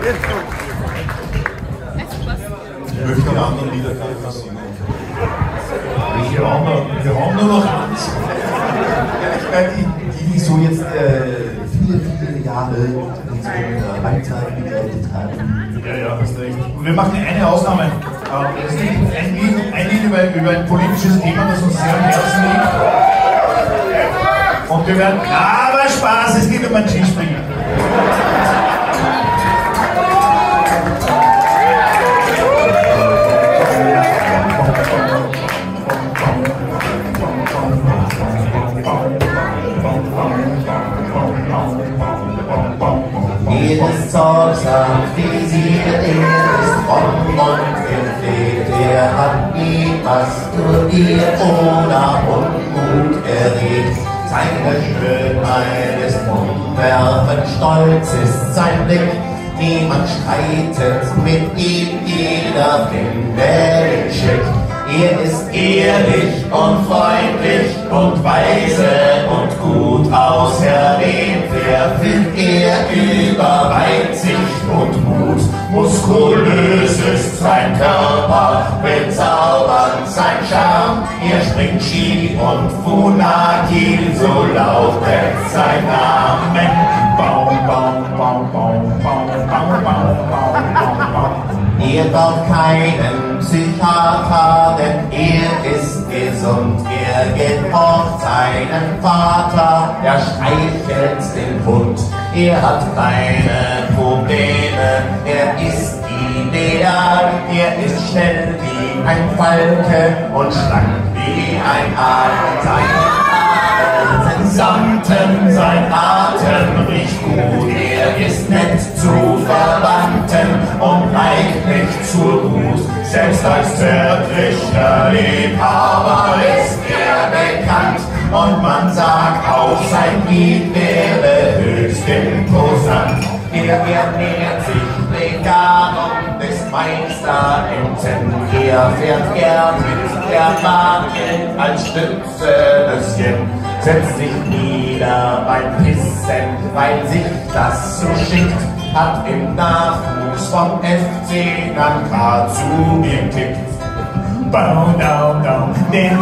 Ich möchte die anderen Lieder gar nicht mehr singen. Wir haben nur noch eins. Ja, die so jetzt viele Jahre unseren Alltag begleitet haben. Ja, hast recht. Und wir machen eine Ausnahme. Es ist ein Lied über ein politisches Thema, das uns sehr am Herzen liegt. Und wir werden, aber Spaß, es geht um ein Skispringen. Jedes sorgsam visiert, ist fromm und gepflegt. Er hat nie was studiert oder Unmut erregt. Seine Schönheit ist umwerfend, stolz ist sein Blick. Niemand streitet mit ihm, jeder findet ihn schick. Er ist ehrlich und freundlich und weise und gut auserwählt. Verfügt er über Weitsicht und Mut. Muskulös ist sein Körper, bezaubernd sein Charme. Er springt Ski und Funaki, so lautet sein Name. Baum, Baum, Baum, Baum, Baum, Baum, Baum, Baum, Baum. Er braucht keinen Psychiater, denn er ist gesund. Er gehorcht seinen Vater, er streichelt den Hund. Er hat keine Probleme, er ist ideal. Er ist schnell wie ein Falke und schlank wie ein Aal. Sein Samten, sein Atem riecht gut. Er ist nett zu Verwandten und neigt nicht zur Wut. Selbst als zärtlicher Liebhaber ist er bekannt. Und man sagt auch, sein Lied wäre höchst imposant. Er ernährt sich vegan und ist Meister im Zen. Er fährt gern mit der Bahn als Stützenöschen. Setzt sich nieder beim Pissen, weil sich das so schickt. Hat im Nachwuchs vom FC dann grad zu mir klickt. Down, down, down, down,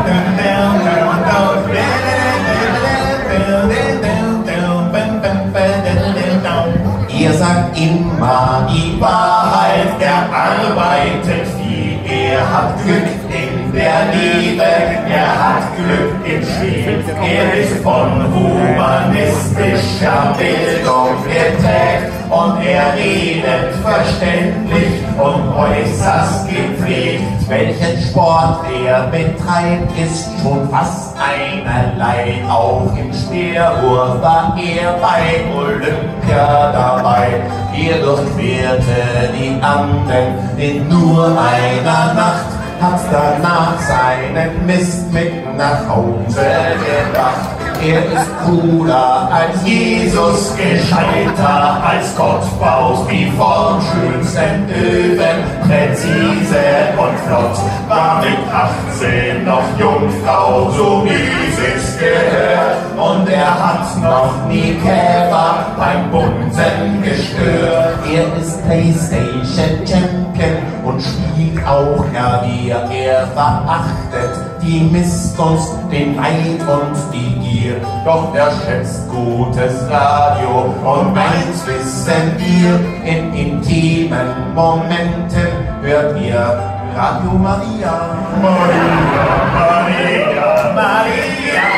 Ihr sagt immer die Wahrheit, er arbeitet viel, er hat Glück in der Liebe, er hat Glück im Spiel, er ist von humanistischer Bildung geprägt und er redet verständlich und äußerst gepflegt. Welchen Sport er betreibt, ist schon fast einerlei. Auch im Speerwurf war er bei Olympia dabei. Er durchquerte die Anden in nur einer Nacht, hat danach seinen Mist mit nach Hause gebracht. Er ist cooler als Jesus, gescheiter als Gott, baut die formschönsten Öfen, präzise und flott. War mit 18 noch Jungfrau, so wie sich's gehört. Und er hat noch nie Käfer beim Bunsen gestört. Er ist Playstation Champion und spielt auch Klavier. Er verachtet die Missgunst, den Neid und die Gier. Doch er schätzt gutes Radio und eins wissen wir, in intimen Momenten hört ihr Radio Maria. Maria, Maria, Maria,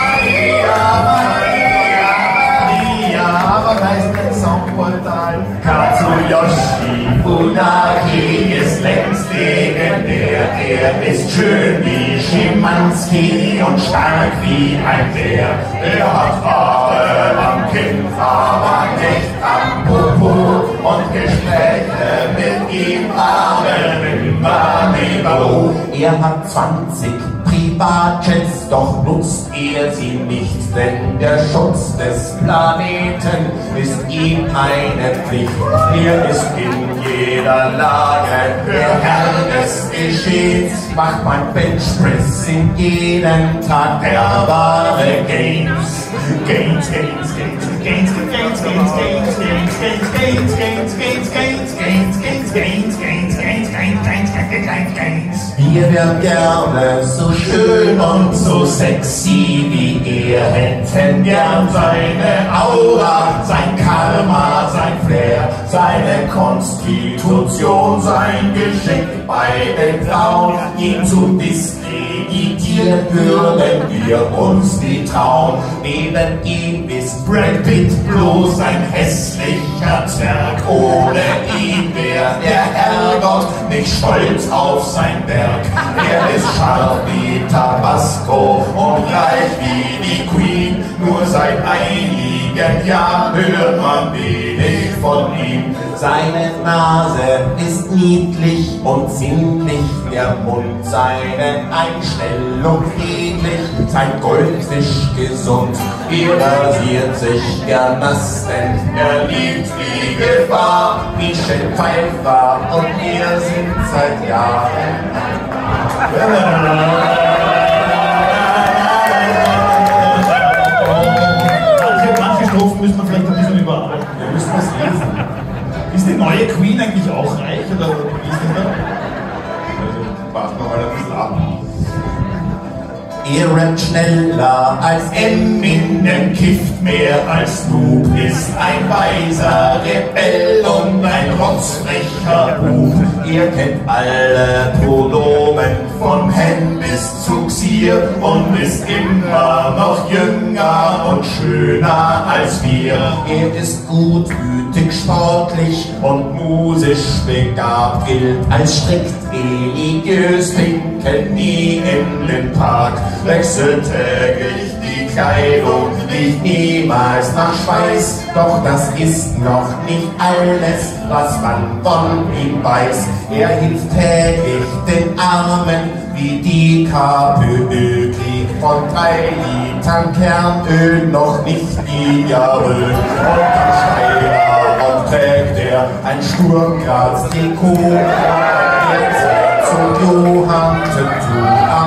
Maria, Maria, aber heißt ein Songportal. Katsuyoshi Funaki ist längst legendär. Er ist schön wie Schimanski und stark wie ein Bär. Er hat Haare am Kinn, aber nicht am Popo. Und Gespräche mit ihm haben immer Niveau. Er hat 20 Privatjets, doch nutzt er sie nicht, denn der Schutz des Planeten ist ihm eine Pflicht. Er ist in jeder Lage der Herr des Geschehens, macht man Benchpressing jeden Tag, der wahre Games, Games, Games, Games. Wir wären gerne so schön und so sexy wie er, hätten gern seine Aura, sein Karma, sein Flair, seine Konstitution, sein Geschick bei den Frauen, ihn zu diskreditieren würden wir uns nie trauen. Neben ihm ist Brad Pitt bloß ein hässlicher Zwerg, ohne ihn wäre der Herrgott nicht stolz auf sein Werk. Er ist scharf wie Tabasco und reich wie die Queen, nur seit einigen Jahren hört man wenig von ihm. Seine Nase ist niedlich und sinnlich, der Mund seine Einstellung friedlich, sein Goldfisch gesund, er rasiert sich gern nass, denn er liebt die Gefahr. Michelle Pfeiffer und er sind seit Jahren Manche Strophen müssen wir vielleicht ein bisschen überarbeiten. Wir müssen das lesen. Ist die neue Queen eigentlich auch reich oder wie ist das da? Also, warten wir mal ein bisschen ab. Er rappt schneller als Eminem, kifft mehr als Snoop, ist ein weiser Rebell und ein rotzfrecher Bub. Er kennt alle Pronomen von Hen bis zu Xier und ist immer noch jünger und schöner als wir. Er ist gutmütig, sportlich und musisch begabt, gilt als strikt religiös, pinkelt nie in den Park, wechselt täglich die Kleidung, riecht niemals nach Schweiß. Doch das ist noch nicht alles, was man von ihm weiß. Er hilft täglich den Armen, wie die KPÖ kriegt von 3 Litern Kernöl noch nicht die Jahre. Und am Steigerort trägt er ein Sturmgraz-Trikot. Er zum Johann Tattoo am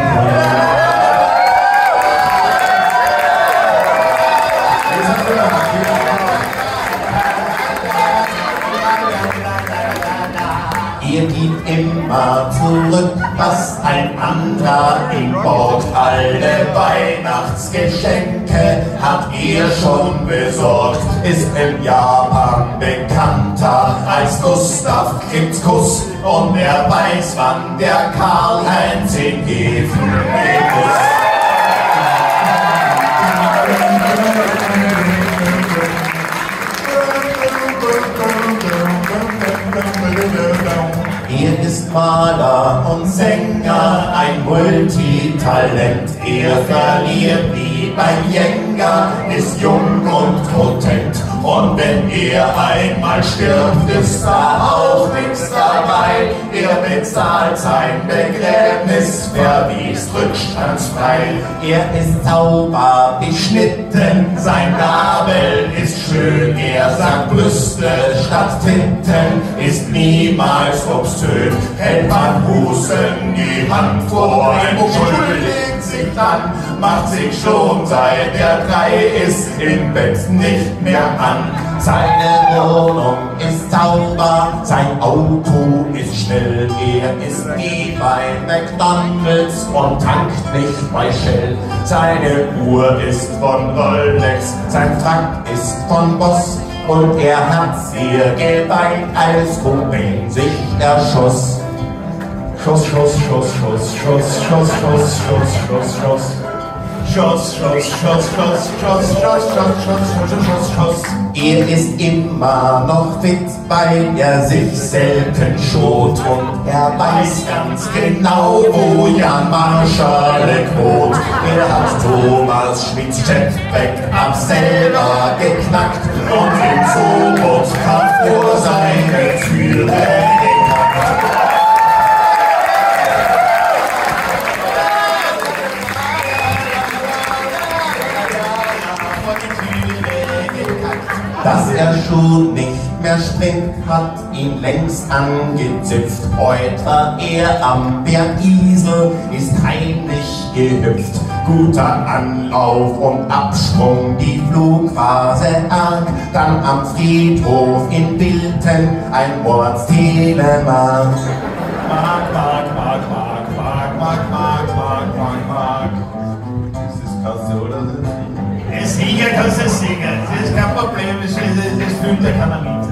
Er gibt immer zurück, was ein anderer ihm borgt. Alle Weihnachtsgeschenke hat er schon besorgt. Ist in Japan bekannter als Gustav Krimskuss. Und er weiß, wann der Karl-Heinz ihn geben muss. Er ist Maler und Sänger, ein Multitalent. Er verliert nie beim Jenga, ist jung und potent. Und wenn er einmal stirbt, ist da auch nichts dabei. Er bezahlt sein Begräbnis, verwies rückstandsfrei. Er ist sauber beschnitten, sein Nabel ist schön. Er sagt Brüste statt Titten, ist niemals obszön. Hält man Busen die Hand vor, entschuldigt sich dann, macht sich schon seit er 3 ist im Bett nicht mehr an. Seine Wohnung ist sauber, sein Auto ist schnell, er ist nie bei McDonalds und tankt nicht bei Shell. Seine Uhr ist von Rolex, sein Frack ist von Boss und er hat sehr geweint, als Cobain sich erschoss. Schoss, Schoss, Schoss, Schoss, Schoss, Schoss, Schoss, Schoss, Schoss, Schoss. Schoss, Schoss, Schoss, Schoss, Schoss, Schoss, Schoss, Schoss, Schoss, Schoss. Er ist immer noch fit, weil er sich selten schont und er weiß ganz genau, wo Jan Marschalek wohnt. Er hat Thomas Schmidts Jetpack-Up selber geknackt und im Sobotkopf vor seine Türe gepackt. Dass er schon nicht verspringt, hat ihn längst angezipft. Heute war er am Bergisel, ist heimlich gehüpft. Guter Anlauf und Absprung, die Flugphase arg. Dann am Friedhof in Bilten ein Mordstelemark. Mark. Das kannst du, oder? Sicher kannst du das singen, das ist kein Problem, das fühlt ja keiner mit.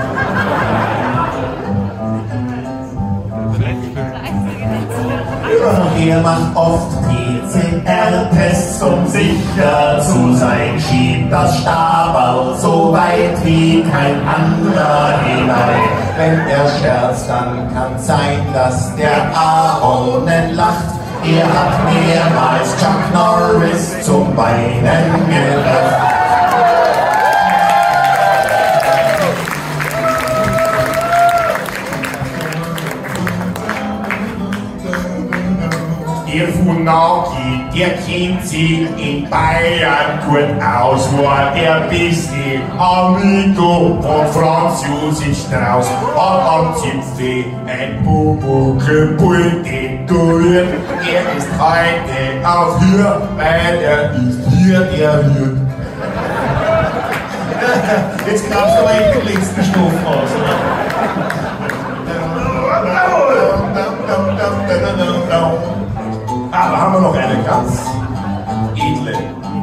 Er macht oft PCR-Tests, um sicher zu sein, schiebt das Staberl so weit wie kein anderer hinein. Wenn er scherzt, dann kann sein, dass der Aaronen lacht. Er hat mehrmals Chuck Norris zum Weinen gebracht. Der Funaki, der kennt sich in Bayern gut aus, war der beste Amigo von Franz Josef Strauß. Hat am Zipfel ein Pumuckl tätowiert. Er ist heute auf hier, weil er ist hier der Wirt. Jetzt kannst du aber in den letzten Strophen aus, oder? Aber haben wir noch eine ganz edle.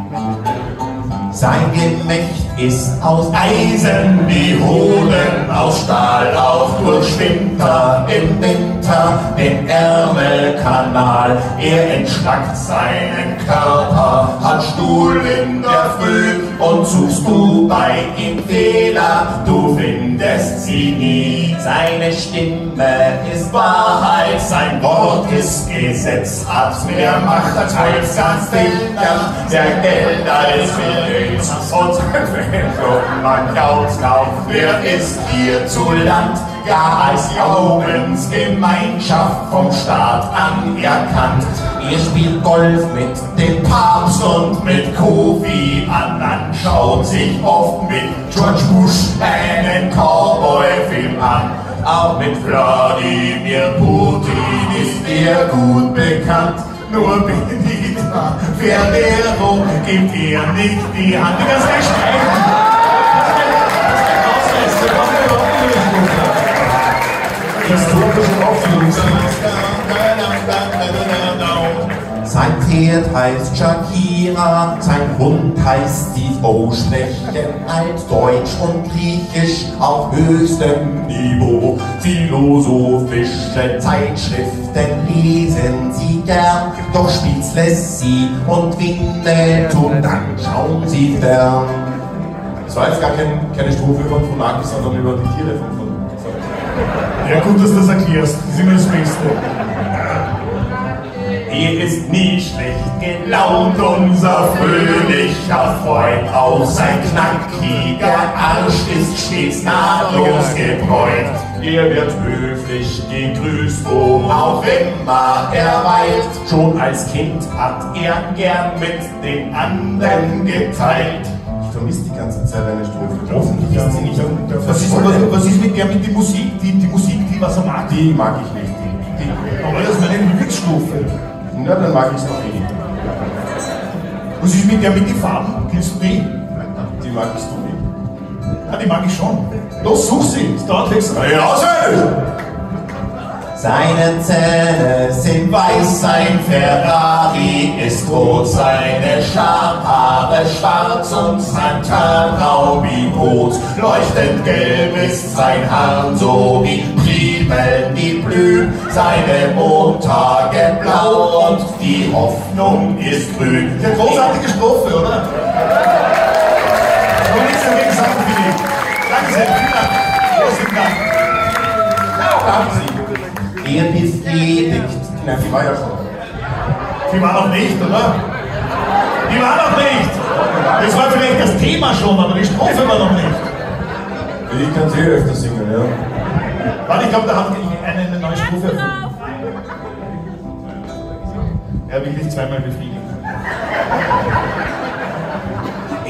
Sein Gemächt ist aus Eisen, die Hoden aus Stahl, auch durchschwimmt er im Winter den Ärmelkanal. Er entschlackt seinen Körper, hat Stuhl in der Früh, und suchst du bei ihm Fehler, du findest sie nie. Seine Stimme ist Wahrheit, sein Wort ist Gesetz, hat mehr Macht als ganz Dichter, der Geld als Geld. Und wenn man glaubt, wer ist hier zu Land? Ja, als Glaubensgemeinschaft vom Staat anerkannt. Ihr spielt Golf mit dem Papst und mit Kofi Annan, schaut sich oft mit George Bush einen Cowboy-Film an. Auch mit Wladimir Putin ist er gut bekannt. Nur Benita Ferrero gibt ihr nicht die Hand. Die ganze Zeit streiten. Historische Aufführung. Sein Pferd heißt Shakira, sein Hund heißt Steve O. Sprechen Altdeutsch und Griechisch auf höchstem Niveau. Philosophische Zeitschriften lesen sie gern, doch Spitz lässt sie und Winnetou, dann schauen sie fern. Das war jetzt gar keine Strophe über Funaki, sondern über die Tiere von Ja, gut, dass du das erklärst. Das ist immer das Beste. Er ist nie schlecht gelaunt, unser fröhlicher Freund. Auch sein knackiger Arsch ist stets nahtlos gebräunt. Er wird höflich gegrüßt, wo auch immer er weilt. Schon als Kind hat er gern mit den anderen geteilt. Ich vermisse die ganze Zeit eine Strophe. Hoffentlich ist sie nicht. Was ist mit der mit der Musik? Die Musik, die was er mag? Die mag ich nicht. Aber das ist meine Lieblingsstrophe. Na, dann mag ich es noch weniger. Was ist mit der mit den Farben? Kennst du die? Die magst du nicht. Ja, die mag ich schon. Los, such sie. Es dauert extra. Ja, seine Zähne sind weiß, sein Ferrari ist rot, seine Schamhaare schwarz und sein Tarnrau wie Brot. Leuchtend gelb ist sein Haar, so wie Primeln, die blühen, seine Montage blau und die Hoffnung ist grün. Eine großartige Strophe, oder? Und nichts dagegen sagen, finde ich. Danke sehr, vielen Dank. Großen Dank. Ja, haben Sie. Er befriedigt. Na, die war ja schon. Die war noch nicht, oder? Die war noch nicht! Das war vielleicht das Thema schon, aber die Strophe war noch nicht. Ich kann sie öfter singen, ja. Warte, ich glaube, da hat eine neue Strophe erfunden. Er will dich zweimal befriedigen.